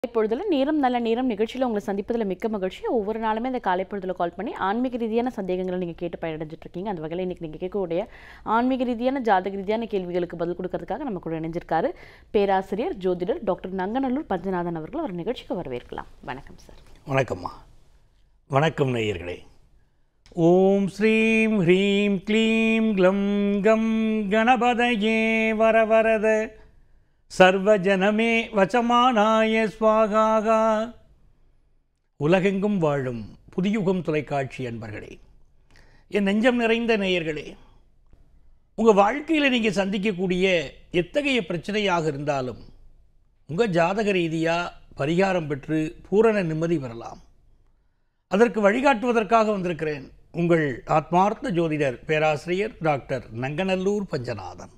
இப்பொழுதுல நேரம் நல்ல நேரம் நிகழ்ச்சியில் உங்களை சந்திப்பதில் மிக்க மகிழ்ச்சி. ஒவ்வொரு நாளுமே இந்த காலை பொழுதுல கால் பண்ணி ஆன்மீக ரீதியான சந்தேகங்களை நீங்கள் கேட்டு பயனடைஞ்சிட்டு இருக்கீங்க. அந்த வகையில் இன்னைக்கு நீங்கள் கேட்கக்கூடிய ஆன்மீக ரீதியான ஜாதக ரீதியான கேள்விகளுக்கு பதில் கொடுக்கறதுக்காக நம்ம கூட இணைஞ்சிருக்காரு பேராசிரியர் ஜோதிடர் டாக்டர் நங்கநல்லூர் பஞ்சநாதன் அவர்கள். அவர் நிகழ்ச்சிக்கு வரவேற்கலாம். வணக்கம் சார். வணக்கம்மா. வணக்கம் நேயர்களே. ஓம் ஸ்ரீம் ஹ்ரீம் க்ளீம் க்ளம் கம் கணபதயே வரவரத சர்வஜனமே வசமானாய ஸ்வாகாகா. உலகெங்கும் வாழும் புதியுகம் தொலைக்காட்சி அன்பர்களே, என் நெஞ்சம் நிறைந்த நேயர்களே, உங்கள் வாழ்க்கையில் நீங்கள் சந்திக்கக்கூடிய எத்தகைய பிரச்சனையாக இருந்தாலும் உங்கள் ஜாதக ரீதியாக பரிகாரம் பெற்று பூரண நிம்மதி பெறலாம். அதற்கு வழிகாட்டுவதற்காக வந்திருக்கிறேன் உங்கள் ஆத்மார்த்த ஜோதிடர் பேராசிரியர் டாக்டர் நங்கநல்லூர் பஞ்சநாதன்.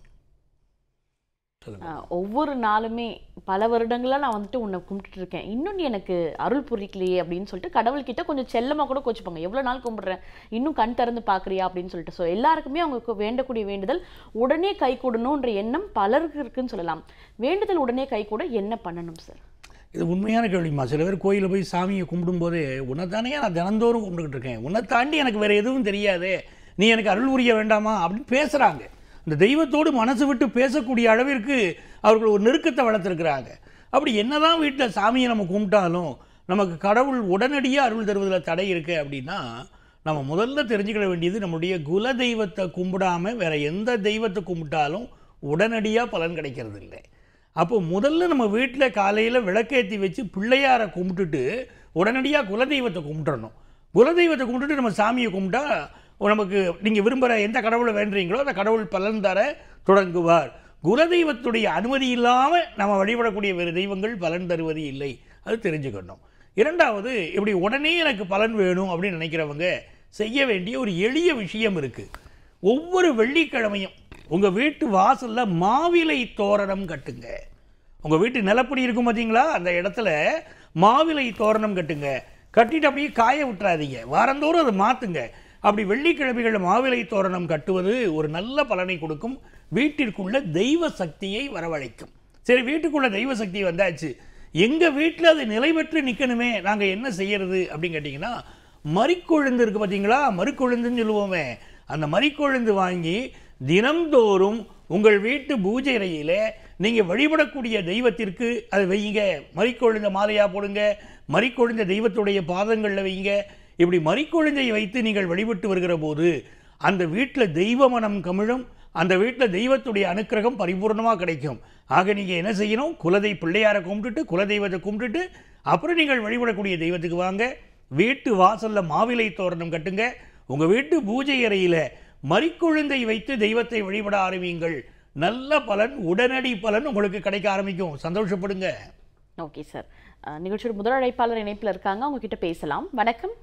ஒவ்வொரு நாளுமே பல வருடங்களா நான் வந்துட்டு உன்னை கும்பிட்டு இருக்கேன், இன்னும் நீ எனக்கு அருள் புரிக்கலையே அப்படின்னு சொல்லிட்டு கடவுள்கிட்ட கொஞ்சம் செல்லமாக கூட கோச்சுப்பாங்க. எவ்வளோ நாள் கும்பிடுறேன், இன்னும் கண் திறந்து பார்க்குறியா அப்படின்னு சொல்லிட்டு. ஸோ எல்லாருக்குமே அவங்களுக்கு வேண்டக்கூடிய வேண்டுதல் உடனே கை கூடணுன்ற எண்ணம் பலருக்கு இருக்குன்னு சொல்லலாம். வேண்டுதல் உடனே கை கூட என்ன பண்ணணும் சார்? இது உண்மையான கேள்விமா. சில பேர் கோயிலில் போய் சாமியை கும்பிடும்போதே உன்னை தானே நான் தினந்தோறும் கும்பிட்டுக்கிட்டு இருக்கேன், உன்னை தாண்டி எனக்கு வேறு எதுவும் தெரியாதே, நீ எனக்கு அருள் புரிய வேண்டாமா அப்படின்னு பேசுகிறாங்க. இந்த தெய்வத்தோடு மனசு விட்டு பேசக்கூடிய அளவிற்கு அவர்கள் ஒரு நெருக்கத்தை வளர்த்துருக்குறாங்க. அப்படி என்னதான் வீட்டில் சாமியை நம்ம கும்பிட்டாலும் நமக்கு கடவுள் உடனடியாக அருள் தருவதில் தடை இருக்குது அப்படின்னா நம்ம முதல்ல தெரிஞ்சுக்கிட வேண்டியது, நம்முடைய குல தெய்வத்தை கும்பிடாமல் வேறு எந்த தெய்வத்தை கும்பிட்டாலும் உடனடியாக பலன் கிடைக்கிறது இல்லை. அப்போ முதல்ல நம்ம வீட்டில் காலையில் விளக்கேற்றி வச்சு பிள்ளையாரை கும்பிட்டுட்டு உடனடியாக குலதெய்வத்தை கும்பிட்டுறணும். குலதெய்வத்தை கும்பிட்டுட்டு நம்ம சாமியை கும்பிட்டா நமக்கு நீங்கள் விரும்புகிற எந்த கடவுளை வேண்டுறீங்களோ அந்த கடவுள் பலன் தர தொடங்குவார். குலதெய்வத்துடைய அனுமதி இல்லாமல் நம்ம வழிபடக்கூடிய வேறு தெய்வங்கள் பலன் தருவது இல்லை, அது தெரிஞ்சுக்கணும். இரண்டாவது, இப்படி உடனே எனக்கு பலன் வேணும் அப்படின்னு நினைக்கிறவங்க செய்ய வேண்டிய ஒரு எளிய விஷயம் இருக்குது. ஒவ்வொரு வெள்ளிக்கிழமையும் உங்கள் வீட்டு வாசலில் மாவிலை தோரணம் கட்டுங்க. உங்கள் வீட்டு நிலப்படி இருக்கும் பார்த்தீங்களா, அந்த இடத்துல மாவிலை தோரணம் கட்டுங்க. கட்டிட்டு அப்படியே காய விட்டுறாதீங்க, வாரந்தோறும் அதை மாற்றுங்க. அப்படி வெள்ளிக்கிழமைகளில் மாவிலை தோரணம் கட்டுவது ஒரு நல்ல பலனை கொடுக்கும், வீட்டிற்குள்ள தெய்வ சக்தியை வரவழைக்கும். சரி, வீட்டுக்குள்ள தெய்வ சக்தி வந்தாச்சு, எங்கள் வீட்டில் அது நிலை பெற்று நிற்கணுமே, நாங்கள் என்ன செய்யறது அப்படின்னு கேட்டிங்கன்னா, மறிக்கொழுந்து இருக்குது பார்த்தீங்களா, மறுக்கொழுந்துன்னு சொல்லுவோமே, அந்த மறிக்கொழுந்து வாங்கி தினம்தோறும் உங்கள் வீட்டு பூஜை அறையில் நீங்கள் வழிபடக்கூடிய தெய்வத்திற்கு அதை வைங்க. மறிக்கொழுந்த மாலையாக போடுங்க, மறிக்கொழுந்த தெய்வத்துடைய பாதங்களில் வைங்க. இப்படி மறிக்கொழுந்தை வைத்து நீங்கள் வழிபட்டு வருகிற போது அந்த வீட்டில் தெய்வ மனம் கமிழும், அந்த வீட்டில் தெய்வத்துடைய அனுக்கிரகம் பரிபூர்ணமாக கிடைக்கும். ஆக நீங்கள் என்ன செய்யணும், பிள்ளையாரை கும்பிட்டுட்டு குலதெய்வத்தை கும்பிட்டுட்டு அப்புறம் நீங்கள் வழிபடக்கூடிய தெய்வத்துக்கு வாங்க. வீட்டு வாசலில் மாவிலை தோரணம் கட்டுங்க. உங்கள் வீட்டு பூஜை அறையில் மறிக்கொழுந்தை வைத்து தெய்வத்தை வழிபட ஆரம்பியுங்கள். நல்ல பலன், உடனடி பலன் உங்களுக்கு கிடைக்க ஆரம்பிக்கும். சந்தோஷப்படுங்க. ஓகே சார், நிகழ்ச்சியோட முதல் அழைப்பாளர் இணைப்பில் இருக்காங்க, உங்ககிட்ட பேசலாம். வணக்கம்.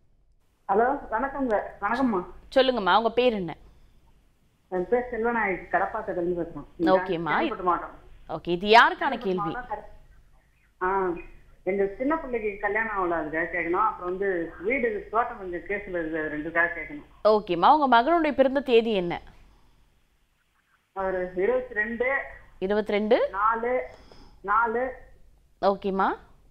ஹலோ, வணக்கங்க. வணக்கம்மா. சொல்லுங்கம்மா, உங்க பேர் என்ன? என் பேர் செல்வநாயகி, கடப்பாக்கத்துல பேசுறோம். ஓகேம்மா. ஓகே, இது யாருக்கான கேள்வி? எங்க சின்ன பிள்ளைக்கு கல்யாணம் ஆகல, அதுக்காக கேட்கணும். அப்புறம் வீடு தோட்டம் கொஞ்சம் கேஸ்ல இருக்கு, ரெண்டுக்காக கேட்கணும். ஓகேம்மா, உங்க மகனுடைய பிறந்த தேதி என்ன? அவர் 22 4 ஓகேம்மா.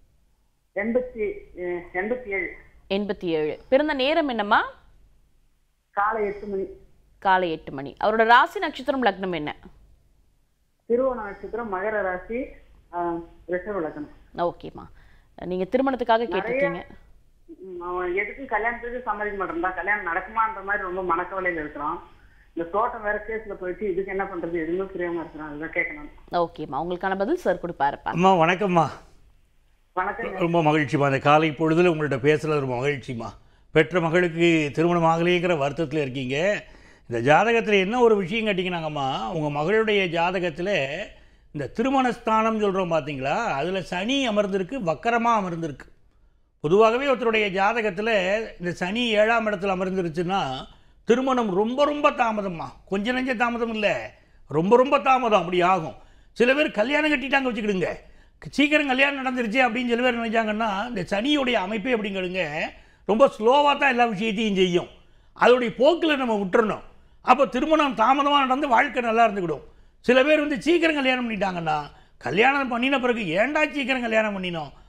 87. பிறந்த நேரம் என்னம்மா? காலை 8 மணி. காலை 8 மணி. அவரோட ராசி நட்சத்திரம் லக்னம் என்ன? திருவோண நட்சத்திரம், மகர ராசி, ரிஷப லக்னம். ஓகேம்மா, நீங்க திருமணத்துக்காக கேட்டிருக்கீங்க. எதுக்கும் கல்யாணத்துக்கு சம்மதிக்க மாட்டோம், கல்யாணம் நடக்குமான்ற மாதிரி ரொம்ப மனக்கவலையில இருக்கிறோம். இந்த தோட்டம் வேற கேஸ்ல போயிட்டு இதுக்கு என்ன பண்றது எதுவுமே புரியாம இருக்கிறோம், அதுதான் கேட்கணும். ஓகேம்மா, உங்களுக்கான பதில் சார் கொடுப்பாருப்பா. அம்மா வணக்கம்மா. வணக்கம். ரொம்ப மகிழ்ச்சிமா, அந்த காலை பொழுதுல உங்கள்கிட்ட பேசுறது ரொம்ப மகிழ்ச்சிமா. பெற்ற மகளுக்கு திருமணம் ஆகலைங்கிற வருத்தத்தில் இருக்கீங்க. இந்த ஜாதகத்தில் என்ன ஒரு விஷயம் கேட்டிங்கன்னாங்கம்மா, உங்கள் மகளுடைய ஜாதகத்தில் இந்த திருமணஸ்தானம் சொல்கிறோம் பார்த்தீங்களா, அதில் சனி அமர்ந்திருக்கு, வக்கரமாக அமர்ந்திருக்கு. பொதுவாகவே ஒருத்தருடைய ஜாதகத்தில் இந்த சனி 7ஆம் இடத்துல அமர்ந்துருச்சுன்னா திருமணம் ரொம்ப ரொம்ப தாமதம்மா. கொஞ்சம் நெஞ்ச தாமதம் இல்லை, ரொம்ப ரொம்ப தாமதம் அப்படி ஆகும். சில பேர் கல்யாணம் கட்டிட்டாங்க வச்சுக்கிடுங்க, சீக்கிரம் கல்யாணம் நடந்துருச்சு அப்படின்னு சில பேர் நினைச்சாங்கன்னா, இந்த சனியுடைய அமைப்பே அப்படிங்கிடுங்க ரொம்ப ஸ்லோவாக தான் எல்லா விஷயத்தையும் செய்யும். அதோடைய போக்கில் நம்ம விட்டுறணும். அப்போ திருமணம் தாமதமாக நடந்து வாழ்க்கை நல்லா இருந்துக்கிடும். சில பேர் சீக்கிரம் கல்யாணம் பண்ணிட்டாங்கன்னா கல்யாணம் பண்ணின பிறகு ஏண்டா சீக்கிரம் கல்யாணம் பண்ணினோம்,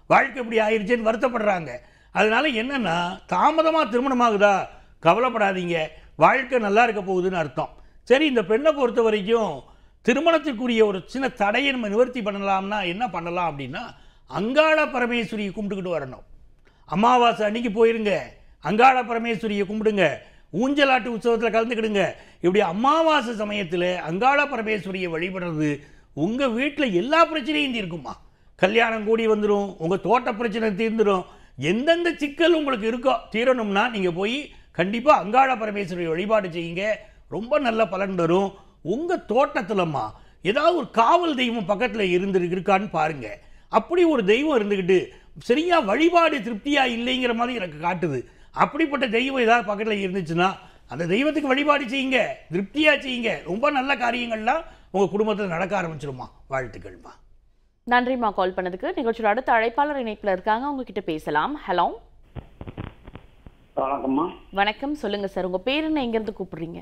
வாழ்க்கை இப்படி ஆயிடுச்சேன்னு வருத்தப்படுறாங்க. அதனால என்னன்னா, தாமதமாக திருமணமாகுதா கவலைப்படாதீங்க, வாழ்க்கை நல்லா இருக்க போகுதுன்னு அர்த்தம். சரி, இந்த பெண்ணை பொறுத்த வரைக்கும் திருமணத்துக்குரிய ஒரு சின்ன தடையை நம்ம நிவர்த்தி பண்ணலாம்னா என்ன பண்ணலாம் அப்படின்னா, அங்காள பரமேஸ்வரியை கும்பிட்டுக்கிட்டு வரணும். அமாவாசை அன்னைக்கு போயிருங்க, அங்காள பரமேஸ்வரியை கும்பிடுங்க, ஊஞ்சலாட்டு உற்சவத்தில் கலந்துக்கிடுங்க. இப்படி அமாவாசை சமயத்தில் அங்காள பரமேஸ்வரியை வழிபடுறது உங்கள் வீட்டில் எல்லா பிரச்சனையும் தீர்க்குமா. கல்யாணம் கூடி வந்துடும், உங்கள் தோட்ட பிரச்சனை தீர்ந்துடும். எந்தெந்த சிக்கல் உங்களுக்கு இருக்கோ தீரணும்னா நீங்கள் போய் கண்டிப்பாக அங்காள பரமேஸ்வரி வழிபாடு செய்யுங்க, ரொம்ப நல்ல பலன் தரும். உங்கள் தோட்டத்திலம்மா ஏதாவது ஒரு காவல் தெய்வம் பக்கத்தில் இருக்கான்னு பாருங்க. அப்படி ஒரு தெய்வம் இருந்துக்கிட்டு சரியா வழிபாடு திருப்தியாக இல்லைங்கிற மாதிரி எனக்கு காட்டுது. அப்படிப்பட்ட தெய்வம் ஏதாவது பக்கத்தில் இருந்துச்சுன்னா அந்த தெய்வத்துக்கு வழிபாடு செய்யுங்க, திருப்தியாக செய்யுங்க. ரொம்ப நல்ல காரியங்கள்லாம் உங்கள் குடும்பத்தில் நடக்க ஆரம்பிச்சிருமா. வாழ்த்துக்கள்மா. நன்றிம்மா கால் பண்ணதுக்கு. நிகழ்ச்சியோட அடுத்த அழைப்பாளர் இணைப்பில் இருக்காங்க, உங்ககிட்ட பேசலாம். ஹலோ, வணக்கம்மா. வணக்கம், சொல்லுங்க சார். உங்க பேர் என்ன, எங்கேருந்து கூப்பிடுறீங்க?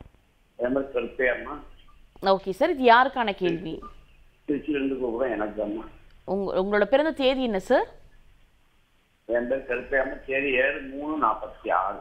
ஓகே சார், இது யாருக்கான கேள்வி? திருச்சியிலிருந்து கூப்பிடுறேன். எனக்கு அம்மா. உங்களோட பிறந்த தேதி என்ன சார்? என் பேர் கருப்பையம்மா. தேதி 7/3/46.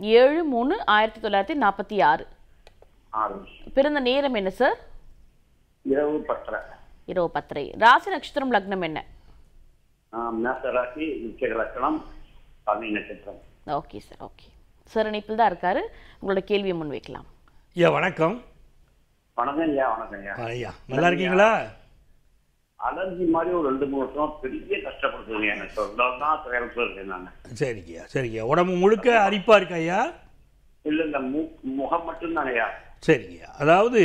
7/3/1946. பிறந்த நேரம் என்ன சார்? இரவு 10:30. இரவு 10:30. ராசி நட்சத்திரம் லக்னம் என்ன? மேச ராசி, விருச்சிக லக்னம், பரணி நட்சத்திரம். Okay sir, okay sir. இணைப்பில் தான் இருக்காரு, உங்களோட கேள்வியை முன்வைக்கலாம். ஐயா வணக்கம். வணக்கம் ஐயா. வணக்கம் ஐயா. ஐயா நல்லா இருக்கீங்களா? அலர்ஜி மாதிரி ஒரு 2-3 வருஷம் பெரிய கஷ்டப்படுத்துங்க. எனக்கு தான் சேலத்தில் இருக்கேன் நான். சரிங்கய்யா, சரிங்கய்யா. உடம்பு முழுக்க அரிப்பா இருக்கா ஐயா? இல்லை, இந்த முகம் மட்டும்தாங்க ஐயா. சரிங்கய்யா. அதாவது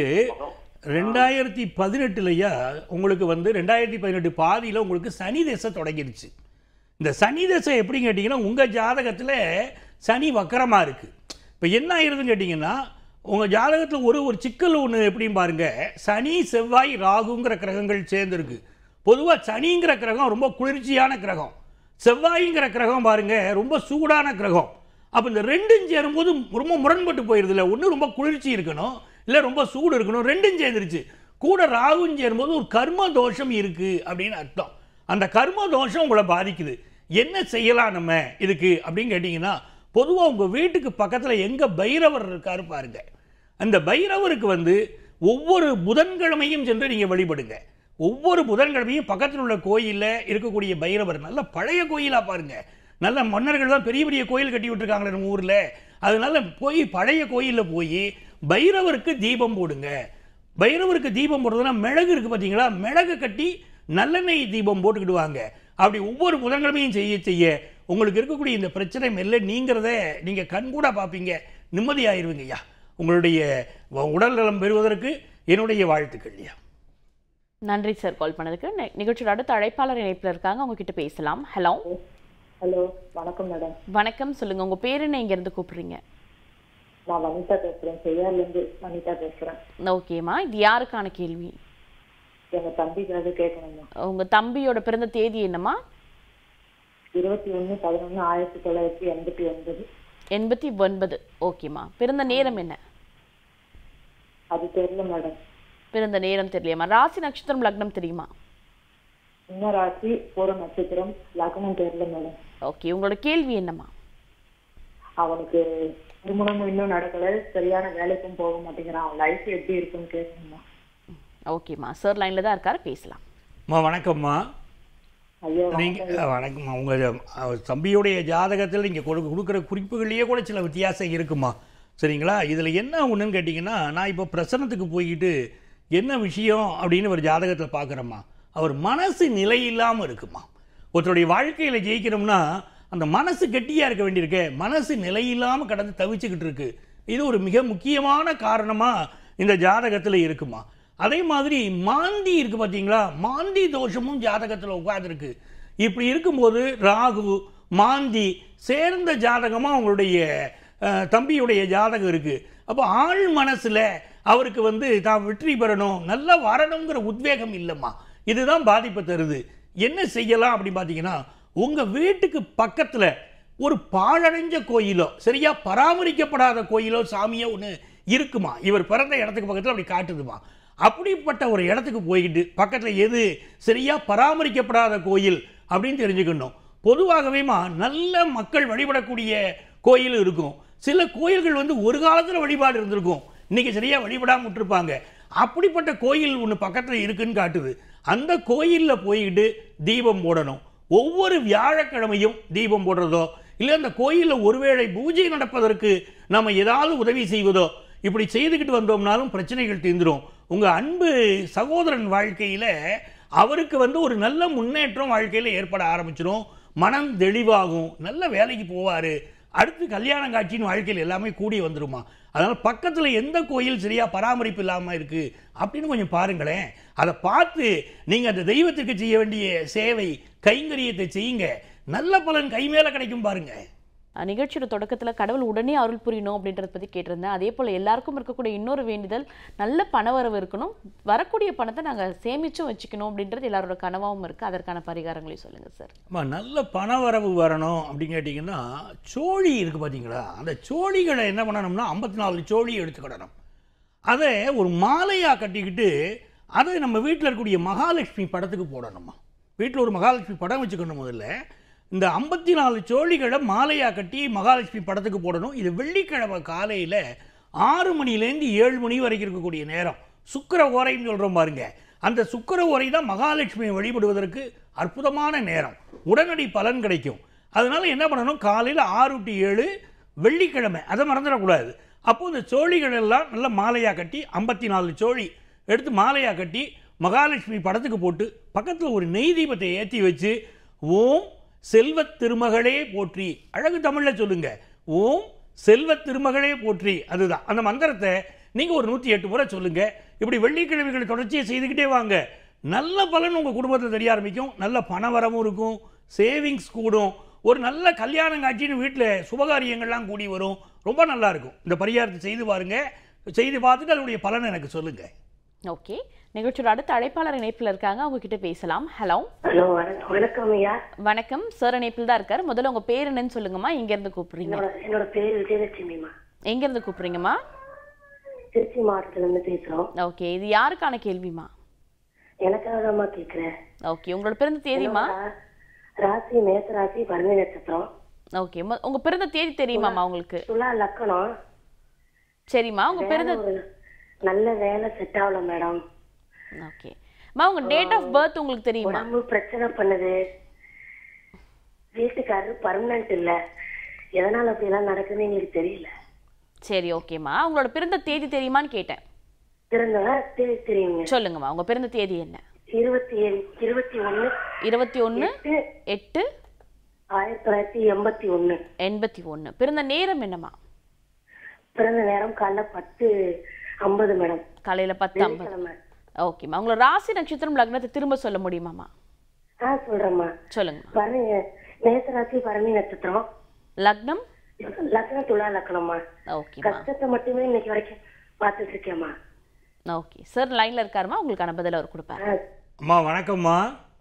2018 உங்களுக்கு 2018 பாதியில் உங்களுக்கு சனி தசை தொடங்கிடுச்சு. இந்த சனி தசை எப்படின்னு கேட்டிங்கன்னா, உங்கள் ஜாதகத்தில் சனி வக்கரமாக இருக்குது. இப்போ என்ன ஆயிருதுன்னு கேட்டிங்கன்னா, உங்கள் ஜாதகத்தில் ஒரு சிக்கல் ஒன்று எப்படின்னு பாருங்கள். சனி, செவ்வாய், ராகுங்கிற கிரகங்கள் சேர்ந்துருக்கு. பொதுவாக சனிங்கிற கிரகம் ரொம்ப குளிர்ச்சியான கிரகம், செவ்வாய்ங்கிற கிரகம் பாருங்கள் ரொம்ப சூடான கிரகம். அப்போ இந்த ரெண்டும் சேரும்போது ரொம்ப முரண்பட்டு போயிடுது. இல்லை, ஒன்று ரொம்ப குளிர்ச்சி இருக்கணும், இல்லை ரொம்ப சூடு இருக்கணும். ரெண்டும் சேர்ந்துருச்சு. கூட ராகுன்னு சேரும்போது ஒரு கர்ம தோஷம் இருக்குது அப்படின்னு அர்த்தம். அந்த கர்ம தோஷம் உங்களை பாதிக்குது. என்ன செய்யலாம் நம்ம இதுக்கு அப்படின்னு கேட்டிங்கன்னா, பொதுவாக உங்கள் வீட்டுக்கு பக்கத்தில் எங்கே பைரவர் இருக்காரு பாருங்க. அந்த பைரவருக்கு ஒவ்வொரு புதன்கிழமையும் சென்று நீங்கள் வழிபடுங்க. ஒவ்வொரு புதன்கிழமையும் பக்கத்தில் உள்ள கோயிலில் இருக்கக்கூடிய பைரவர் நல்ல பழைய கோயிலாக பாருங்க. நல்ல மன்னர்கள் தான் பெரிய பெரிய கோயில் கட்டி விட்டுருக்காங்களே நம்ம ஊரில். அதனால போய் பழைய கோயிலில் போய் பைரவருக்கு தீபம் போடுங்க. பைரவருக்கு தீபம் போடுறதுனா மிளகு இருக்குது பார்த்தீங்களா, மிளகு கட்டி நல்லெண்ணெய் தீபம் போட்டுக்கிடுவாங்க. அப்படி ஒவ்வொரு புதன்கிழமையும் செய்ய செய்ய உங்களுக்கு இருக்கக்கூடிய இந்த பிரச்சனை மெல்ல நீங்கிறத நீங்கள் கண்கூட பார்ப்பீங்க, நிம்மதியாயிருவீங்க ஐயா. உங்களுடைய உடல் நலம் பெறுவதற்கு என்னுடைய வாழ்த்துக்கள் ஐயா. நன்றி சார் கால் பண்ணதுக்கு. நிகழ்ச்சியோட அடுத்த அழைப்பாளர் இணைப்பில் இருக்காங்க, உங்ககிட்ட பேசலாம். ஹலோ. ஹலோ, வணக்கம் மேடம். வணக்கம், சொல்லுங்க. உங்க பேர் என்ன, எங்கேருந்து கூப்பிடுறீங்க? நான் வனிதா பேசுறேன், செய்யார்லேருந்து வனிதா பேசுறேன். ஓகேம்மா, இது யாருக்கான கேள்வி? எங்க தம்பிக்காக கேட்கணுமா? உங்க தம்பியோட பிறந்த தேதி என்னம்மா? 21/11/1989. 89. ஓகேம்மா. பிறந்த நேரம் என்ன? அது தெரியல மேடம். பிறந்த நேரம் தெரியலையம்மா. ராசி நட்சத்திரம் லக்னம் தெரியுமா? சின்ன ராசி, பூர நட்சத்திரம், லக்னம் தெரியல மேடம். ஓகே, உங்களோட கேள்வி என்னம்மா? அவனுக்கு திருமணமும் இன்னும் நடக்கல, சரியான வேலைக்கும் போக மாட்டேங்கிறான். அவன் லைஃப் எப்படி இருக்குன்னு கேட்கணுமா? ஓகேம்மா, சார் லைனில் தான் இருக்காரு, பேசலாம். வணக்கம்மா. ஐயோ வணக்கம்மா. உங்கள் தம்பியுடைய ஜாதகத்தில் நீங்கள் கொடுக்குற குறிப்புகள்லேயே கூட சில வித்தியாசம் இருக்குமா, சரிங்களா? இதில் என்ன ஒன்றுன்னு கேட்டிங்கன்னா, நான் இப்போ பிரசனத்துக்கு போய்கிட்டு என்ன விஷயம் அப்படின்னு ஒரு ஜாதகத்தில் பார்க்குறேம்மா, அவர் மனசு நிலை இல்லாமல் இருக்குமா. ஒருத்தருடைய வாழ்க்கையில் ஜெயிக்கணும்னா அந்த மனசு கெட்டியாக இருக்க வேண்டியிருக்கு, மனசு நிலை இல்லாமல் கடந்து தவிச்சுக்கிட்டு இருக்கு. இது ஒரு மிக முக்கியமான காரணமாக இந்த ஜாதகத்தில் இருக்குமா. அதே மாதிரி மாந்தி இருக்குது பார்த்தீங்களா, மாந்தி தோஷமும் ஜாதகத்தில் உட்காந்துருக்கு. இப்படி இருக்கும்போது ராகு மாந்தி சேர்ந்த ஜாதகமாக உங்களுடைய தம்பியுடைய ஜாதகம் இருக்குது. அப்போ ஆள் மனசில் அவருக்கு தான் வெற்றி பெறணும், நல்லா வரணுங்கிற உத்வேகம் இல்லைம்மா. இதுதான் பாதிப்பை தருது. என்ன செய்யலாம் அப்படின்னு பார்த்தீங்கன்னா, உங்கள் வீட்டுக்கு பக்கத்தில் ஒரு பாழடைஞ்ச கோயிலோ சரியாக பராமரிக்கப்படாத கோயிலோ சாமியோ ஒன்று இருக்குமா. இவர் பிறந்த இடத்துக்கு பக்கத்தில் அப்படி காட்டுதுமா. அப்படிப்பட்ட ஒரு இடத்துக்கு போய்கிட்டு பக்கத்தில் எது சரியாக பராமரிக்கப்படாத கோயில் அப்படின்னு தெரிஞ்சுக்கணும். பொதுவாகவேமா நல்ல மக்கள் வழிபடக்கூடிய கோயில் இருக்கும். சில கோயில்கள் வந்து ஒரு காலத்தில் வழிபாடு இருந்திருக்கும், இன்னைக்கு சரியாக வழிபடாமல் விட்டுருப்பாங்க. அப்படிப்பட்ட கோயில் ஒன்று பக்கத்தில் இருக்குன்னு காட்டுது. அந்த கோயிலில் போயிட்டு தீபம் போடணும். ஒவ்வொரு வியாழக்கிழமையும் தீபம் போடுறதோ, இல்லை அந்த கோயிலில் ஒருவேளை பூஜை நடப்பதற்கு நம்ம ஏதாவது உதவி செய்வதோ, இப்படி செய்துக்கிட்டு வந்தோம்னாலும் பிரச்சனைகள் தீர்ந்துடும். உங்கள் அன்பு சகோதரன் வாழ்க்கையில் அவருக்கு வந்து ஒரு நல்ல முன்னேற்றம் வாழ்க்கையில் ஏற்பட ஆரம்பிச்சிடும். மனம் தெளிவாகும், நல்ல வேலைக்கு போவார். அடுத்து கல்யாணம் காட்சின்னு வாழ்க்கையில் எல்லாமே கூடி வந்துடுமா. அதனால் பக்கத்தில் எந்த கோயில் சரியாக பராமரிப்பு இல்லாமல் இருக்குது அப்படின்னு கொஞ்சம் பாருங்களேன். அதை பார்த்து நீங்கள் அந்த தெய்வத்துக்கு செய்ய வேண்டிய சேவை கைங்கரியத்தை செய்யுங்க, நல்ல பலன் கை மேலே கிடைக்கும் பாருங்க. நிகழ்ச்சியோட தொடக்கத்தில் கடவுள் உடனே அருள் புரியணும் அப்படின்றத பற்றி கேட்டிருந்தேன். அதே போல் எல்லாருக்கும் இருக்கக்கூடிய இன்னொரு வேண்டுதல், நல்ல பணவரவு இருக்கணும், வரக்கூடிய பணத்தை நாங்கள் சேமிச்சும் வச்சுக்கணும் அப்படின்றது எல்லாரோட கனவாகவும் இருக்குது. அதற்கான பரிகாரங்களையும் சொல்லுங்கள் சார். நல்ல பணவரவு வரணும் அப்படின்னு கேட்டிங்கன்னா, சோழி இருக்குது பார்த்தீங்களா, அந்த சோழிகளை என்ன பண்ணணும்னா 54 சோழி எடுத்துக்கிடணும். அதை ஒரு மாலையாக கட்டிக்கிட்டு அதை நம்ம வீட்டில் இருக்கக்கூடிய மகாலட்சுமி படத்துக்கு போடணுமா. வீட்டில் ஒரு மகாலட்சுமி படம் வச்சுக்கணும். முதல்ல இந்த 54 சோழிகளை மாலையாக கட்டி மகாலட்சுமி படத்துக்கு போடணும். இது வெள்ளிக்கிழமை காலையில் 6 மணிலேருந்து 7 மணி வரைக்கும் இருக்கக்கூடிய நேரம், சுக்கிர ஓரைன்னு சொல்கிறோம் பாருங்க. அந்த சுக்கிர ஓரை தான் மகாலட்சுமியை வழிபடுவதற்கு அற்புதமான நேரம், உடனடி பலன் கிடைக்கும். அதனால என்ன பண்ணணும், காலையில் 6 to 7 வெள்ளிக்கிழமை, அதை மறந்துடக்கூடாது. அப்போது இந்த சோழிகள் எல்லாம் நல்ல மாலையாக கட்டி 54 சோழி எடுத்து மாலையாக கட்டி மகாலட்சுமி படத்துக்கு போட்டு பக்கத்தில் ஒரு நெய் தீபத்தை ஏற்றி வச்சு, ஓம் செல்வத் திருமகளே போற்றி, அழகு தமிழில் சொல்லுங்க, ஓம் செல்வத் திருமகளே போற்றி. அதுதான் அந்த மந்திரத்தை நீங்கள் ஒரு 108 முறை சொல்லுங்க. இப்படி வெள்ளிக்கிழமைகளை தொடர்ச்சியை செய்துக்கிட்டே வாங்க. நல்ல பலன் உங்கள் குடும்பத்தில் தெரிய ஆரம்பிக்கும். நல்ல பணவரமும் இருக்கும், சேவிங்ஸ் கூடும், ஒரு நல்ல கல்யாணம் காட்சின்னு வீட்டில் சுபகாரியங்கள்லாம் கூடி வரும். ரொம்ப நல்லா இருக்கும். இந்த பரிகாரத்தை செய்து பாருங்க. செய்து பார்த்துட்டு அதனுடைய பலனை எனக்கு சொல்லுங்க. ஓகே, நிகழ்ச்சியோட அடுத்த அழைப்பாளர் இணைப்பில் இருக்காங்க, அவங்க கிட்ட பேசலாம். ஹலோ. ஹலோ, வணக்கம் ஐயா. வணக்கம் சார், இணைப்பில் தான் இருக்காரு. முதல்ல உங்க பேர் என்னன்னு சொல்லுங்கம்மா, எங்க இருந்து கூப்பிடுறீங்க? என்னோட பேர் விஜயலட்சுமிமா. எங்க இருந்து கூப்பிடுறீங்கம்மா? திருச்சி மாவட்டத்துல இருந்து பேசுறோம். ஓகே, இது யாருக்கான கேள்விமா? எனக்காகமா கேக்குறேன். ஓகே, உங்களோட பிறந்த தேதிமா? ராசி மேச ராசி, பரணி நட்சத்திரம். ஓகே, உங்க பிறந்த தேதி தெரியுமாமா உங்களுக்கு? துலா லக்கணம். சரிம்மா, உங்க பிறந்த நல்ல வேலை செட் ஆகல மேடம். ஓகே மா, உங்க டேட் ஆஃப் பர்த் உங்களுக்கு தெரியுமா? உடம்பு பிரச்சனை பண்ணுது, வீட்டுக்காரரு பர்மனன்ட் இல்ல, எதனால அப்படி எல்லாம் நடக்குதுன்னு எங்களுக்கு தெரியல. சரி, ஓகேம்மா, உங்களோட பிறந்த தேதி தெரியுமான்னு கேட்டேன். பிறந்த தேதி தெரியுங்க. சொல்லுங்கம்மா, உங்க பிறந்த தேதி என்ன? 21/8/1981. பிறந்த நேரம் என்னம்மா? பிறந்த நேரம் காலைல 10:50 மேடம். காலையில 10:50. ஓகேம்மா, உங்களோட ராசி நட்சத்திரம் லக்னத்தை திரும்ப சொல்ல முடியுமாம்மா? சொல்றேம்மா. சொல்லுங்க. மேச ராசி, பரணி நட்சத்திரம். லக்னம்? லக்னம் துலா லக்னம்மா. ஓகேம்மா, கஷ்டத்தை மட்டுமே இன்னைக்கு வரைக்கும் பார்த்துட்டு இருக்கேம்மா. ஓகே சார், லைன்ல இருக்காருமா, உங்களுக்கான பதில் அவர் கொடுப்பாரு. அம்மா வணக்கம்மா.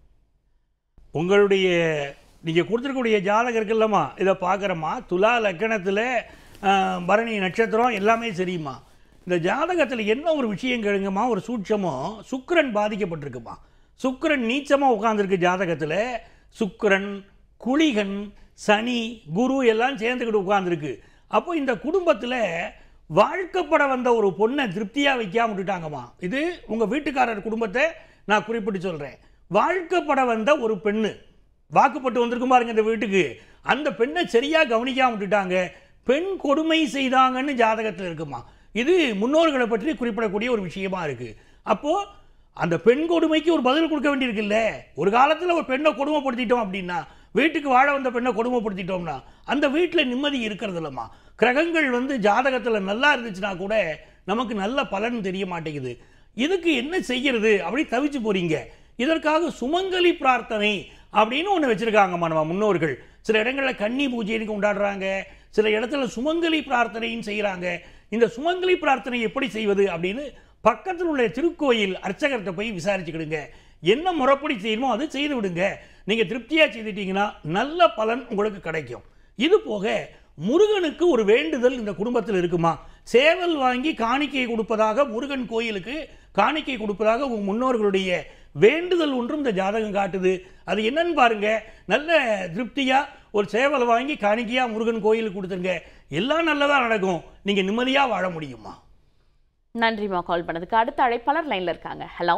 உங்களுடைய நீங்கள் கொடுத்துருக்கக்கூடிய ஜாதகம் இருக்குல்லம்மா, இதை பார்க்குறம்மா. துலா லக்கணத்தில் பரணி நட்சத்திரம் எல்லாமே சரிம்மா. இந்த ஜாதகத்தில் என்ன ஒரு விஷயம் கேளுங்கம்மா, ஒரு சூட்சமோ, சுக்கிரன் பாதிக்கப்பட்டிருக்குமா. சுக்கிரன் நீச்சமாக உட்காந்துருக்கு ஜாதகத்தில். சுக்கிரன், குளிகன், சனி, குரு எல்லாம் சேர்ந்துக்கிட்டு உட்காந்துருக்கு. அப்போ இந்த குடும்பத்தில் வாழ்க்கப்பட வந்த ஒரு பொண்ணை திருப்தியாக வைக்காம விட்டுட்டாங்கம்மா. இது உங்கள் வீட்டுக்காரர் குடும்பத்தை நான் குறிப்பிட்டு சொல்கிறேன். வாழ்க்கப்பட வந்த ஒரு பெண்ணு வாக்குப்பட்டு வந்திருக்கும் பாருங்க இந்த வீட்டுக்கு, அந்த பெண்ணை சரியாக கவனிக்காம விட்டுட்டாங்க, பெண் கொடுமை செய்தாங்கன்னு ஜாதகத்தில் இருக்குமா. இது முன்னோர்களை பற்றி குறிப்பிடக்கூடிய ஒரு விஷயமா இருக்குது. அப்போது அந்த பெண் கொடுமைக்கு ஒரு பதில் கொடுக்க வேண்டியிருக்குல்ல. ஒரு காலத்தில் ஒரு பெண்ணை கொடுமைப்படுத்திட்டோம் அப்படின்னா, வீட்டுக்கு வாழ வந்த பெண்ணை கொடுமைப்படுத்திட்டோம்னா அந்த வீட்டில் நிம்மதி இருக்கிறது இல்லைம்மா. கிரகங்கள் வந்து ஜாதகத்தில் நல்லா இருந்துச்சுன்னா கூட நமக்கு நல்ல பலன் தெரிய மாட்டேங்குது. இதுக்கு என்ன செய்கிறது அப்படி தவிச்சு போகிறீங்க. இதற்காக சுமங்கலி பிரார்த்தனை அப்படின்னு ஒன்று வச்சுருக்காங்கம்மா நம்ம முன்னோர்கள். சில இடங்களில் கன்னி பூஜைக்கு கொண்டாடுறாங்க, சில இடத்துல சுமங்கலி பிரார்த்தனையும் செய்கிறாங்க. இந்த சுமங்கலி பிரார்த்தனை எப்படி செய்வது அப்படின்னு பக்கத்தில் உள்ள திருக்கோயில் அர்ச்சகர்கிட்ட போய் விசாரிச்சுக்கிடுங்க. என்ன முறைப்படி செய்யணுமோ அது செய்து விடுங்க. நீங்கள் திருப்தியாக செய்துட்டீங்கன்னா நல்ல பலன் உங்களுக்கு கிடைக்கும். இது போக முருகனுக்கு ஒரு வேண்டுதல் இந்த குடும்பத்தில் இருக்குமா. சேவல் வாங்கி காணிக்கை கொடுப்பதாக, முருகன் கோயிலுக்கு காணிக்கை கொடுப்பதாக உங்கள் முன்னோர்களுடைய வேண்டுதல் ஒன்றும் இந்த ஜாதகம் காட்டுது. அது என்னன்னு பாருங்க. நல்ல திருப்தியாக ஒரு சேவலை வாங்கி காணிக்கையாக முருகன் கோயிலுக்கு கொடுத்துருங்க. எல்லாம் நல்லதாக நடக்கும். நீங்கள் நிம்மதியாக வாழ முடியுமா? நன்றிம்மா கால் பண்ணதுக்கு. அடுத்த அழைப்பாளர் லைன்ல இருக்காங்க. ஹலோ,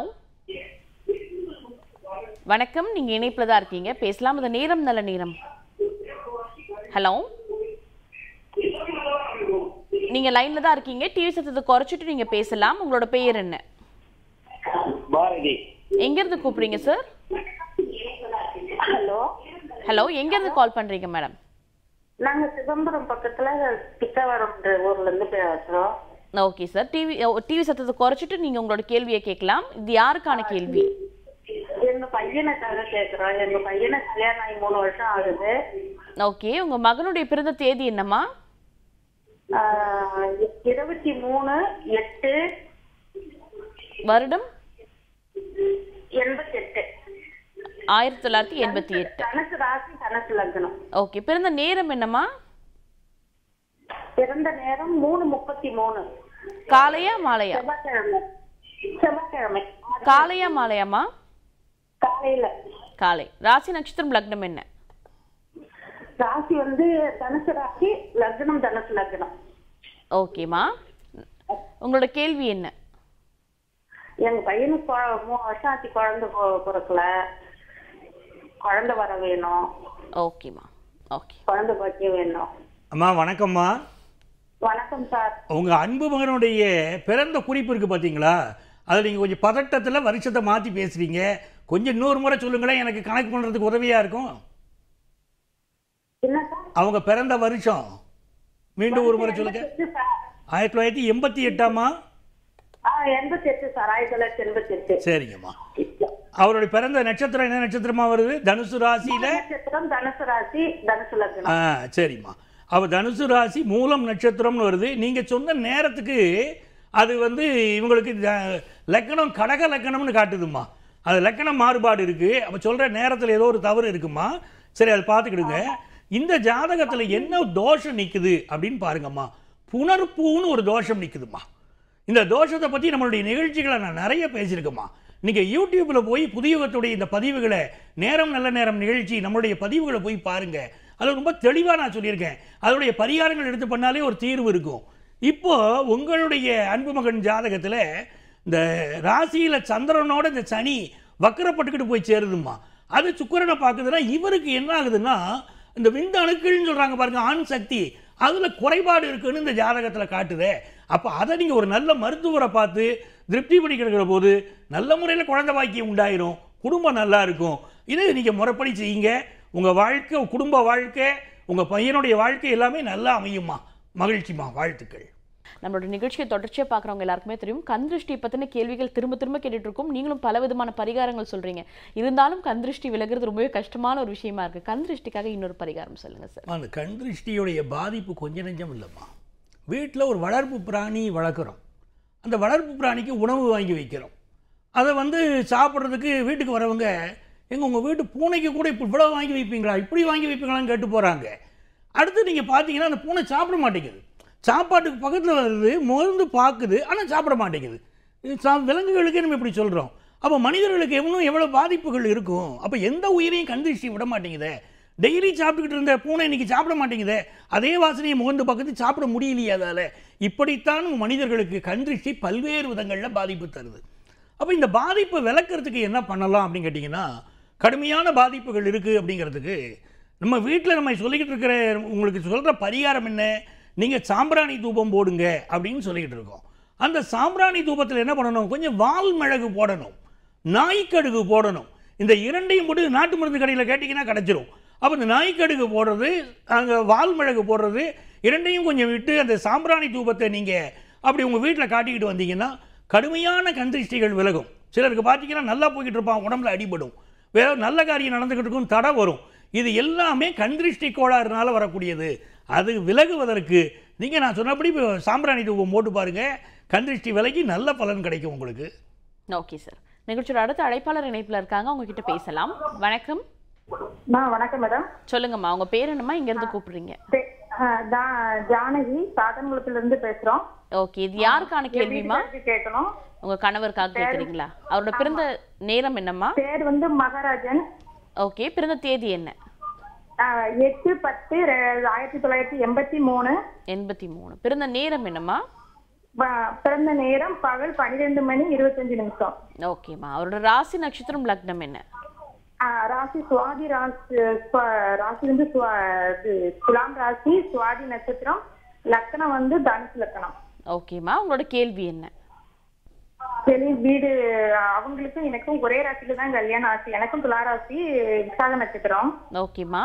வணக்கம். நீங்க இணைப்புல தான் இருக்கீங்க, பேசலாம். இந்த நேரம் நல்ல நேரம். ஹலோ, நீங்க லைன்ல தான் இருக்கீங்க, டிவி சத்தத்தை குறைச்சிட்டு நீங்க பேசலாம். உங்களோட பெயர் என்ன? பாரதி. எங்க இருந்து கூப்பிடுறீங்க சார்? ஹலோ, ஹலோ, எங்க இருந்து கால் பண்றீங்க மேடம்? நாங்க சிதம்பரம் பக்கத்துல பித்தவரம் ஊர்ல இருந்து பேசுறோம். ஓகே சார், டிவி சத்தத்தை குறைச்சிட்டு நீங்க உங்களோட கேள்வியை கேட்கலாம். இது யாருக்கான கேள்வி? எங்க பையனுக்காக கேக்குறோம். எங்க பையனை கல்யாணம் ஆகி 3 வருஷம் ஆகுது. ஓகே, உங்க மகனுடைய பிறந்த தேதி என்னம்மா? 23/8 வருடம் 88. 1988. தனுசு ராசி, தனுசு லக்னம். ஓகே, பிறந்த நேரம் என்னம்மா? பிறந்த நேரம் 3:33. காலையா மாலையா? செவ்வாய்க்கிழமை. செவ்வாய்க்கிழமை. காலையா மாலையாம்மா? காலையில. காலை. ராசி நட்சத்திரம் லக்னம் என்ன? ராசி வந்து தனுசு ராசி, லக்னம் தனுசு லக்னம். ஓகேம்மா, உங்களோட கேள்வி என்ன? எங்க பையனுக்கு 3 வருஷம் ஆச்சு, குழந்தை பிறக்கல. குழந்தை வர வேணும். ஓகேம்மா, ஓகே. குழந்தை பாக்கியம் வேணும். அம்மா வணக்கம்மா. வணக்கம் சார். உங்கள் அன்பு மகனுடைய பிறந்த குறிப்பு இருக்குது பார்த்தீங்களா? அதில் நீங்கள் கொஞ்சம் பதட்டத்தில் வருஷத்தை மாற்றி பேசுகிறீங்க. கொஞ்சம் இன்னொரு முறை சொல்லுங்களேன், எனக்கு கணக்கு பண்ணுறதுக்கு உதவியாக இருக்கும். என்ன சார்? அவங்க பிறந்த வருஷம் மீண்டும் ஒரு முறை சொல்லுங்க. 1988ஆமா? 88 சார், 1988. சரிங்கம்மா. அவருடைய பிறந்த நட்சத்திரம் என்ன நட்சத்திரமா வருது? தனுசு ராசியில. நட்சத்திரம் தனுசு ராசி, தனுசு லக்னம். சரிம்மா. அவ தனுசு ராசி மூலம் நட்சத்திரம்னு வருது. நீங்க சொன்ன நேரத்துக்கு அது வந்து இவங்களுக்கு லக்கணம் கடக லக்கணம்னு காட்டுதுமா. அது லக்கணம் மாறுபாடு இருக்கு. அப்ப சொல்ற நேரத்தில் ஏதோ ஒரு தவறு இருக்குமா? சரி, அதை பார்த்துக்கிடுங்க. இந்த ஜாதகத்தில் என்ன தோஷம் நிற்குது அப்படின்னு பாருங்கம்மா. புனர்பூன்னு ஒரு தோஷம் நிற்குதுமா. இந்த தோஷத்தை பற்றி நம்மளுடைய நிகழ்ச்சிகளை நான் நிறைய பேசியிருக்கேம்மா. நீங்கள் யூடியூப்பில் போய் புதியவத்துடைய இந்த பதிவுகளை, நேரம் நல்ல நேரம் நிகழ்ச்சி நம்மளுடைய பதிவுகளை போய் பாருங்கள். அது ரொம்ப தெளிவாக நான் சொல்லியிருக்கேன். அதனுடைய பரிகாரங்கள் எடுத்து பண்ணாலே ஒரு தீர்வு இருக்கும். இப்போது உங்களுடைய அன்பு மகன் ஜாதகத்தில் இந்த ராசியில் சந்திரனோட இந்த சனி வக்கரப்பட்டுக்கிட்டு போய் சேருதுமா. அது சுக்கிரனை பார்க்குதுன்னா இவருக்கு என்ன ஆகுதுன்னா, இந்த விந்து அணுக்கள்னு சொல்கிறாங்க பாருங்க, ஆண் சக்தி, அதில் குறைபாடு இருக்குன்னு இந்த ஜாதகத்தில் காட்டுதே. அப்போ அதை நீங்கள் ஒரு நல்ல மருத்துவரை பார்த்து திருப்தி பண்ணிக்கிற போது நல்ல முறையில் குழந்தை பாக்கியம் உண்டாயிரும், குடும்பம் நல்லா இருக்கும். இதை நீங்கள் முறைப்படி செய்யுங்க. உங்கள் வாழ்க்கை, குடும்ப வாழ்க்கை, உங்கள் பையனுடைய வாழ்க்கை எல்லாமே நல்லா அமையுமா. மகிழ்ச்சிமா, வாழ்த்துக்கள். நம்மளோட நிகழ்ச்சியை தொடர்ச்சியாக பார்க்குறவங்க எல்லாருக்குமே தெரியும், கண் திருஷ்டி பற்றின கேள்விகள் திரும்ப திரும்ப கேட்டுட்டு இருக்கோம். நீங்களும் பல விதமான பரிகாரங்கள் சொல்கிறீங்க. இருந்தாலும் கண் திருஷ்டி விலகிறது ரொம்பவே கஷ்டமான ஒரு விஷயமா இருக்குது. கண் திருஷ்டிக்காக இன்னொரு பரிகாரம் சொல்லுங்கள் சார். அந்த கண் திருஷ்டியுடைய பாதிப்பு கொஞ்சம் நெஞ்சம் இல்லைம்மா. வீட்டில் ஒரு வளர்ப்பு பிராணி வளர்க்குறோம். அந்த வளர்ப்பு பிராணிக்கு உணவு வாங்கி வைக்கிறோம். அதை வந்து சாப்பிட்றதுக்கு வீட்டுக்கு வரவங்க, எங்கள் உங்கள் வீட்டு பூனைக்கு கூட இப்போ இவ்வளோ வாங்கி வைப்பீங்களா, இப்படி வாங்கி வைப்பீங்களான்னு கேட்டு போகிறாங்க. அடுத்து நீங்கள் பார்த்தீங்கன்னா அந்த பூனை சாப்பிட மாட்டேங்குது. சாப்பாட்டுக்கு பக்கத்தில் வருது, மருந்து பார்க்குது, ஆனால் சாப்பிட மாட்டேங்குது. விலங்குகளுக்கே நம்ம இப்படி சொல்கிறோம். அப்போ மனிதர்களுக்கு எவ்வளோ பாதிப்புகள் இருக்கும். அப்போ எந்த உயிரையும் கண் திருஷ்டி விட மாட்டேங்குதே. டெய்லி சாப்பிட்டுக்கிட்டு இருந்த பூனை இன்றைக்கி சாப்பிட மாட்டேங்குதே. அதே வாசனையை முகந்து பக்கத்து சாப்பிட முடியலையே. அதால் இப்படித்தான் மனிதர்களுக்கு கண் திருஷ்டி பல்வேறு விதங்களில் பாதிப்பு தருது. அப்போ இந்த பாதிப்பை விளக்கிறதுக்கு என்ன பண்ணலாம் அப்படின்னு கேட்டிங்கன்னா, கடுமையான பாதிப்புகள் இருக்குது அப்படிங்கிறதுக்கு நம்ம வீட்டில் நம்ம சொல்லிக்கிட்டு இருக்கிற உங்களுக்கு சொல்கிற பரிகாரம் என்ன, நீங்கள் சாம்பிராணி தூபம் போடுங்க அப்படின்னு சொல்லிக்கிட்டு இருக்கோம். அந்த சாம்பிராணி தூபத்தில் என்ன பண்ணணும், கொஞ்சம் வால் மிளகு போடணும், நாய்க்கடுகு போடணும். இந்த இரண்டையும் போட்டு நாட்டு மருந்து கடையில் கேட்டிங்கன்னா கிடச்சிரும். அப்போ இந்த நாய்க்கடுகு போடுறது, அங்கே வால் மிளகு போடுறது, இரண்டையும் கொஞ்சம் விட்டு அந்த சாம்பிராணி தூபத்தை நீங்கள் அப்படி உங்கள் வீட்டில் காட்டிக்கிட்டு வந்தீங்கன்னா கடுமையான கந்திருஷ்டிகள் விலகும். சிலருக்கு பார்த்தீங்கன்னா நல்லா போய்கிட்டு இருப்பான், உடம்புல அடிபடும், வேறு நல்ல காரியம் நடந்துக்கிட்டு இருக்கும், தடை வரும். இது எல்லாமே கந்திருஷ்டி கோளாறுனால வரக்கூடியது. அது விலகுவதற்கு நீங்கள் நான் சொன்னபடி சாம்பிராணி தூபம் போட்டு பாருங்கள், கந்திருஷ்டி விலகி நல்ல பலன் கிடைக்கும் உங்களுக்கு. ஓகே சார், நிகழ்ச்சியோட அடுத்த அழைப்பாளர் இணைப்பில் இருக்காங்க, அவங்க கிட்ட பேசலாம். வணக்கம். வணக்கம் மேடம். சொல்லுங்கம்மா, உங்க பேர் என்னம்மா, இங்க இருந்து கூப்பிடுறீங்க? ஜானகி சாதன்குளத்துல இருந்து பேசுறோம். ஓகே, இது யாருக்கான கேள்விமா? கேட்கணும். உங்க கணவருக்காக கேக்குறீங்களா? அவரோட பிறந்த நேரம் என்னம்மா? பேர் வந்து மகாராஜன். ஓகே, பிறந்த தேதி என்ன? 8/10/1983. 83. பிறந்த நேரம் என்னம்மா? பிறந்த நேரம் பகல் 12:25. ஓகேம்மா. அவரோட ராசி நட்சத்திரம் லக்னம் என்ன? ராசி சுவாதி. ராசி வந்து துலாம் ராசி, சுவாதி நட்சத்திரம், லக்கணம் வந்து தனுசு லக்கணம். ஓகேம்மா, உங்களோட கேள்வி என்ன? சரி, வீடு அவங்களுக்கும் எனக்கும் ஒரே ராசியில தான் கல்யாணம் ஆச்சு. எனக்கும் துலா ராசி, விசாக நட்சத்திரம். ஓகேம்மா.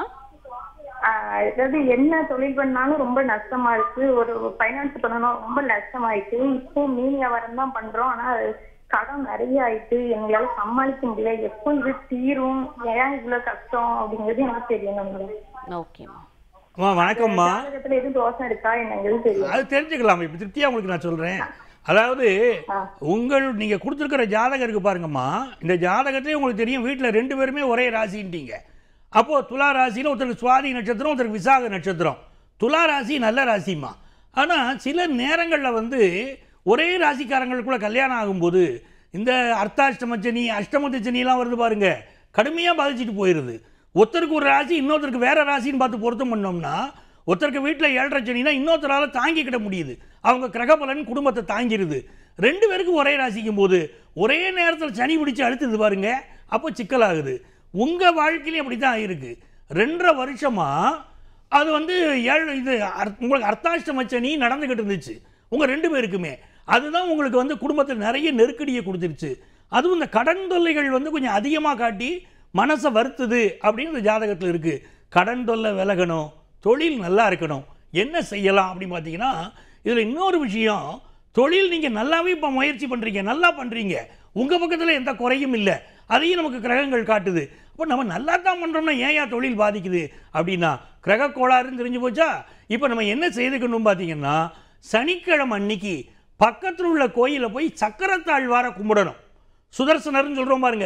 அதாவது என்ன தொழில் பண்ணாலும் ரொம்ப நஷ்டமா இருக்கு. ஒரு ஃபைனான்ஸ் பண்ணணும், ரொம்ப நஷ்டமாயிட்டு. இப்போ மீன் வியாபாரம் தான் பண்றோம். ஆனா கடன் நிறைய ஆயிட்டு எங்களால சமாளிக்க முடியல. எப்போ இது தீரும், ஏன் இவ்வளவு கஷ்டம் அப்படிங்கிறது எனக்கு தெரியணும். ஓகேம்மா. வணக்கம்மா. ஜாதகத்துல எதுவும் தோஷம் இருக்கா என்னங்கிறது தெரியும். அது தெரிஞ்சுக்கலாம். இப்போ திருப்தியா உங்களுக்கு நான் சொல்றேன். அதாவது நீங்க கொடுத்துருக்கிற ஜாதகம் இருக்கு பாருங்கம்மா. இந்த ஜாதகத்திலே உங்களுக்கு தெரியும், வீட்டில் 2 பேருமே ஒரே ராசின்ட்டீங்க. அப்போ துலா ராசியில் ஒருத்தருக்கு சுவாதி நட்சத்திரம், ஒருத்தருக்கு விசாக நட்சத்திரம். துலா ராசி நல்ல ராசிம்மா. ஆனால் சில நேரங்களில் வந்து ஒரே ராசிக்காரங்களுக்குள்ள கல்யாணம் ஆகும்போது இந்த அர்த்தாஷ்டம சனி, அஷ்டமத்து சனியெல்லாம் வருது பாருங்க, கடுமையாக பாதிச்சுட்டு போயிடுது. ஒருத்தருக்கு ஒரு ராசி, இன்னொருத்தருக்கு வேற ராசின்னு பார்த்து பொருத்தம் பண்ணோம்னா, ஒருத்தருக்கு வீட்டில் 7.5 சனினா இன்னொருத்தரால் தாங்கிக்கிட முடியுது. அவங்க கிரகபலன் குடும்பத்தை தாங்கிடுது. 2 பேருக்கும் ஒரே ராசிக்கும் போது ஒரே நேரத்தில் சனி பிடிச்சி அழுத்துது பாருங்க, அப்போ சிக்கலாகுது. உங்கள் வாழ்க்கையிலையும் அப்படி தான் ஆகிருக்கு. 2.5 வருஷமாக அது வந்து உங்களுக்கு அர்த்தாஷ்டம சனி நடந்துக்கிட்டு இருந்துச்சு உங்கள் 2 பேருக்குமே. அதுதான் உங்களுக்கு வந்து குடும்பத்தில் நிறைய நெருக்கடியை கொடுத்துருச்சு. அதுவும் இந்த கடன் தொல்லைகள் வந்து கொஞ்சம் அதிகமாக காட்டி மனசை வருத்துது அப்படின்னு இந்த ஜாதகத்தில் இருக்குது. கடன் தொல்லை விலகணும், தொழில் நல்லா இருக்கணும், என்ன செய்யலாம் அப்படின்னு பார்த்தீங்கன்னா, இதில் இன்னொரு விஷயம், தொழில் நீங்கள் நல்லாவே இப்போ முயற்சி பண்ணுறீங்க, நல்லா பண்ணுறீங்க, உங்கள் பக்கத்தில் எந்த குறையும் இல்லை, அதையும் நமக்கு கிரகங்கள் காட்டுது. அப்போ நம்ம நல்லா தான் பண்ணுறோம்னா ஏன் தொழில் பாதிக்குது அப்படின்னா கிரக கோளாறுன்னு தெரிஞ்சு போச்சா. இப்போ நம்ம என்ன செய்துக்கணும் பார்த்தீங்கன்னா, சனிக்கிழமை அன்னைக்கு பக்கத்தில் உள்ள கோயிலில் போய் சக்கரத்தாழ்வாரை கும்பிடணும். சுதர்சனர்னு சொல்கிறோம் பாருங்க,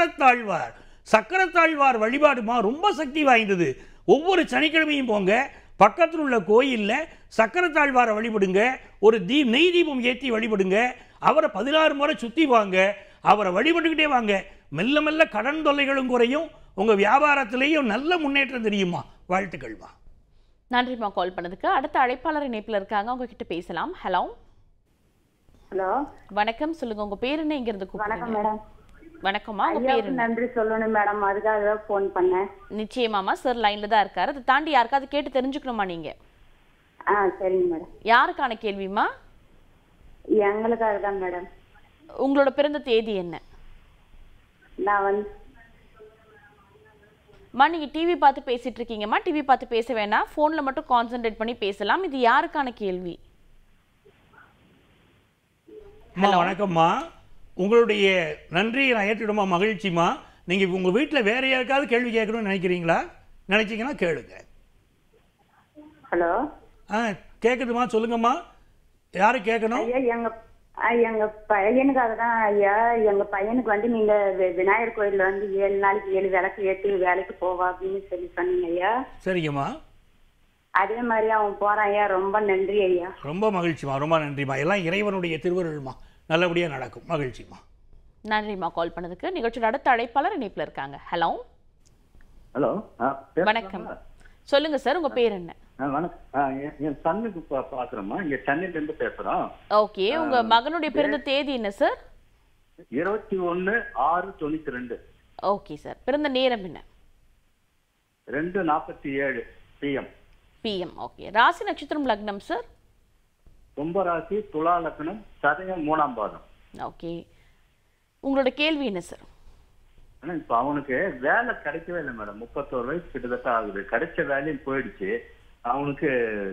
சக்கரத்தாழ்வார் வழிபாடுமா ரொம்ப சக்தி வாய்ந்தது. ஒவ்வொரு சனிக்கிழமையும் போங்க, பக்கத்தில் உள்ள கோயிலில் சக்கரத்தாழ்வாரை வழிபடுங்க, ஒரு நெய் தீபம் ஏற்றி வழிபடுங்க, அவரை 16 முறை சுற்றி வாங்க, அவரை வழிபட்டுக்கிட்டே வாங்க. மெல்ல மெல்ல கடன் தொல்லைகளும் குறையும், உங்கள் வியாபாரத்திலேயும் நல்ல முன்னேற்றம் தெரியுமா. வாழ்த்துக்கள்மா. நன்றிம்மா கால் பண்ணதுக்கு. அடுத்த அழைப்பாளர் இணைப்பில் இருக்காங்க, உங்ககிட்ட பேசலாம். ஹலோ. ஹலோ, வணக்கம். சொல்லுங்க, உங்க பேர் என்ன, இங்க இருந்து கூப்பிடுறீங்க? வணக்கம் மேடம். வணக்கம்மா, உங்க பேர் என்ன? நன்றி சொல்லணும் மேடம், அதுக்காக தான் ஃபோன் பண்ணேன். நிச்சயமாமா, சார் லைன்ல தான் இருக்காரு. அதை தாண்டி யாருக்காவது கேட்டு தெரிஞ்சுக்கணுமா நீங்க? சரிங்க மேடம். யாருக்கான கேள்விமா? எங்களுக்காக தான் மேடம். உங்களோட பிறந்த தேதி என்ன? நான் வந்து நீங்க டிவி பார்த்து பேசிட்டு இருக்கீங்கம்மா. டிவி பார்த்து பேச வேணாம், போன்ல மட்டும் கான்சென்ட்ரேட் பண்ணி பேசலாம். இது யாருக்கான கேள்வி? வணக்கம்மா, உங்களுடைய நன்றியை நான் ஏற்றிடுமா, மகிழ்ச்சிமா. நீங்கள் உங்கள் வீட்டில் வேற யாருக்காவது கேள்வி கேட்கணும்னு நினைக்கிறீங்களா? நினைச்சிங்கன்னா கேளுங்க. ஹலோ. கேட்குதுமா, சொல்லுங்கம்மா. யாரு கேட்கணும்? எங்க பையனுக்காக தான் ஐயா. எங்க பையனுக்கு வந்து நீங்க விநாயகர் கோயில்ல வந்து 7 நாளைக்கு 7 விளக்கு ஏற்றி வேலைக்கு போவா அப்படின்னு சொல்லி சொன்னீங்க ஐயா. சரிங்கம்மா. அதே மாதிரி அவன் போறான் ஐயா. ரொம்ப நன்றி ஐயா. ரொம்ப மகிழ்ச்சிமா, ரொம்ப நன்றிமா. எல்லாம் இறைவனுடைய திருவருள்மா, நல்லபடியாக நடக்கும். மகிழ்ச்சிமா. நன்றிமா கால் பண்ணதுக்கு. நிகழ்ச்சியோட அடுத்த அழைப்பாளர் இணைப்பில் இருக்காங்க. ஹலோ. ஹலோ, வணக்கம். சொல்லுங்க சார், உங்க பேர் என்ன? வணக்கம். என் சன்னுக்கு பாக்குறோமா, இங்க சென்னையில இருந்து பேசுறோம். ஓகே, உங்க மகனுடைய பிறந்த தேதி என்ன சார்? 21/6/92. Okay sir. பிறந்த நேரம் என்ன? 2:47 PM. ஓகே. ராசி நட்சத்திரம் லக்னம் சார்? கும்ப ராசி, துலா லக்னம், சதயம் 3ஆம் பாதம். ஓகே, உங்களோட கேள்வி என்ன சார்? இப்ப அவனுக்கு வேலை கிடைக்கவே இல்லை மேடம். 31 வயசு கிட்டத்தட்ட ஆகுது. கிடைச்ச வேலையும் போயிடுச்சு. அவனுக்கு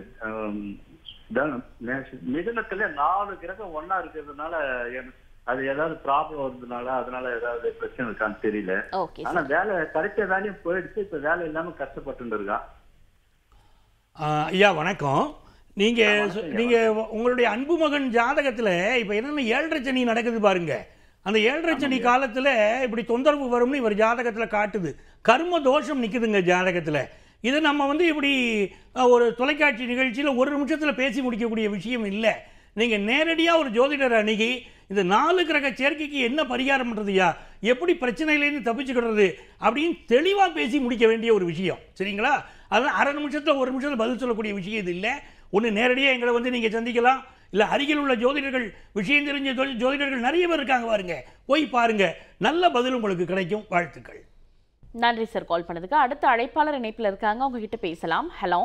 மிதுனத்துல 4 கிரகம் ஒன்னா இருக்கிறதுனால அது ஏதாவது ப்ராப்ளம் வருதுனால, அதனால ஏதாவது பிரச்சனை இருக்கான்னு தெரியல. ஆனா வேலை கிடைச்ச வேலையும் போயிடுச்சு. இப்ப வேலை இல்லாம கஷ்டப்பட்டு இருக்கான். ஐயா வணக்கம். நீங்க உங்களுடைய அன்பு மகன் ஜாதகத்துல இப்ப என்னன்னா 7.5 சனி நடக்குது பாருங்க. அந்த 7.5 சனி காலத்துல இப்படி தொந்தரவு வரும்னு இவர் ஜாதகத்துல காட்டுது. கர்ம தோஷம் நிக்குதுங்க ஜாதகத்துல. இது நம்ம வந்து இப்படி ஒரு தொலைக்காட்சி நிகழ்ச்சியில் ஒரு நிமிஷத்தில் பேசி முடிக்கக்கூடிய விஷயம் இல்லை. நீங்கள் நேரடியாக ஒரு ஜோதிடர் அணுகி இந்த 4 கிரக சேர்க்கைக்கு என்ன பரிகாரம் பண்ணுறதுயா, எப்படி பிரச்சனையிலேருந்து தப்பிச்சுக்கிடுறது அப்படின்னு தெளிவாக பேசி முடிக்க வேண்டிய ஒரு விஷயம். சரிங்களா? அதனால் அரை நிமிஷத்தில் ஒரு நிமிஷத்தில் பதில் சொல்லக்கூடிய விஷயம் இது இல்லை. ஒன்று நேரடியாக எங்களை வந்து நீங்கள் சந்திக்கலாம், இல்லை அருகில் உள்ள ஜோதிடர்கள், விஷயம் தெரிஞ்ச ஜோதிடர்கள் நிறைய பேர் இருக்காங்க பாருங்க, போய் பாருங்க, நல்ல பதில் உங்களுக்கு கிடைக்கும். வாழ்த்துக்கள். நன்றி சார் கால் பண்ணதுக்கு. அடுத்த அழைப்பாளர் இணைப்பில் இருக்காங்க, அவங்க கிட்ட பேசலாம். ஹலோ.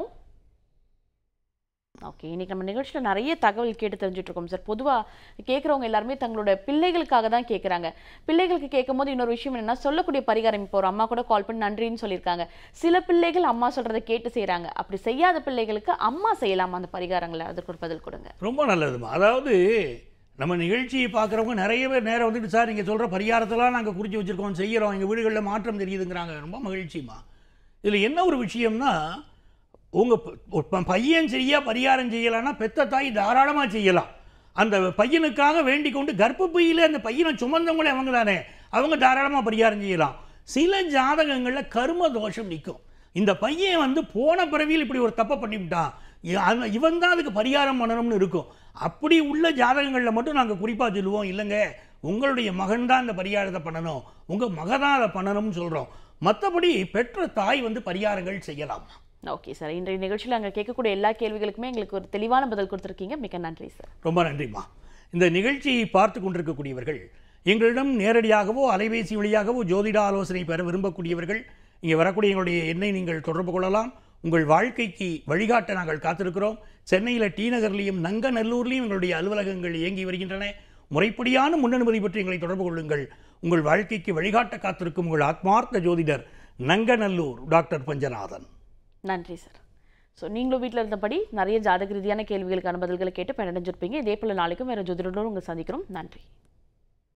ஓகே, இன்றைக்கி நம்ம நிகழ்ச்சியில் நிறைய தகவல் கேட்டு தெரிஞ்சுட்டு இருக்கோம் சார். பொதுவாக கேட்குறவங்க எல்லாருமே தங்களோட பிள்ளைகளுக்காக தான் கேட்குறாங்க. பிள்ளைகளுக்கு கேட்கும் போது இன்னொரு விஷயம் என்னென்னா, சொல்லக்கூடிய பரிகாரம். இப்போ ஒரு அம்மா கூட கால் பண்ணி நன்றின்னு சொல்லியிருக்காங்க. சில பிள்ளைகள் அம்மா சொல்கிறத கேட்டு செய்கிறாங்க. அப்படி செய்யாத பிள்ளைகளுக்கு அம்மா செய்யலாமா அந்த பரிகாரங்களை? அதற்கு ஒரு பதில் கொடுங்க. ரொம்ப நல்லதுமா. அதாவது நம்ம நிகழ்ச்சியை பார்க்குறவங்க நிறைய பேர் நேரம் வந்துட்டு, சார் நீங்கள் சொல்கிற பரிகாரத்தெல்லாம் நாங்கள் குறித்து வச்சுருக்கோம், செய்கிறோம், எங்கள் வீடுகளில் மாற்றம் தெரியுதுங்கிறாங்க. ரொம்ப மகிழ்ச்சிமா. இதில் என்ன ஒரு விஷயம்னா, உங்கள் பையன் சரியாக பரிகாரம் செய்யலான்னா பெத்த தாய் தாராளமாக செய்யலாம். அந்த பையனுக்காக வேண்டிக் கொண்டு கர்ப்பப்பையில் அந்த பையனை சுமந்தவங்களே அவங்க தானே, அவங்க தாராளமாக பரிகாரம் செய்யலாம். சில ஜாதகங்களில் கர்ம தோஷம் நிற்கும். இந்த பையன் வந்து போன பிறவியில் இப்படி ஒரு தப்பை பண்ணிவிட்டான், இவன் தான் அதுக்கு பரிகாரம் பண்ணணும்னு இருக்கும். அப்படி உள்ள ஜாதகங்களில் மட்டும் நாங்கள் குறிப்பாக சொல்லுவோம், இல்லைங்க உங்களுடைய மகன் தான் இந்த பரிகாரத்தை பண்ணணும், உங்கள் மக தான் அதை பண்ணணும்னு சொல்கிறோம். மற்றபடி பெற்ற தாய் வந்து பரிகாரங்கள் செய்யலாம். ஓகே சார், இன்றைய நிகழ்ச்சியில் அங்கே கேட்கக்கூடிய எல்லா கேள்விகளுக்குமே எங்களுக்கு ஒரு தெளிவான பதில் கொடுத்துருக்கீங்க. மிக்க நன்றி சார். ரொம்ப நன்றிம்மா. இந்த நிகழ்ச்சியை பார்த்து கொண்டிருக்கக்கூடியவர்கள், எங்களிடம் நேரடியாகவோ அலைபேசி வழியாகவோ ஜோதிட ஆலோசனை பெற விரும்பக்கூடியவர்கள் இங்கே வரக்கூடிய எங்களுடைய எண்ணை நீங்கள் தொடர்பு கொள்ளலாம். உங்கள் வாழ்க்கைக்கு வழிகாட்ட நாங்கள் காத்திருக்கிறோம். சென்னையில் டி நகர்லையும் நங்கநல்லூர்லையும் எங்களுடைய அலுவலகங்கள் இயங்கி வருகின்றன. முறைப்படியான முன்னனுமதி பற்றி எங்களை தொடர்பு கொள்ளுங்கள். உங்கள் வாழ்க்கைக்கு வழிகாட்ட காத்திருக்கும் உங்கள் ஆத்மார்த்த ஜோதிடர் நங்கநல்லூர் டாக்டர் பஞ்சநாதன். நன்றி சார். ஸோ நீங்களும் வீட்டில் இருந்தபடி நிறைய ஜாதக ரீதியான கேள்விகளுக்கான பதில்களை கேட்டு பயனடைஞ்சிருப்பீங்க. இதே போல் நாளைக்கும் வேறு ஜோதிடரோடு உங்களை சந்திக்கிறோம். நன்றி.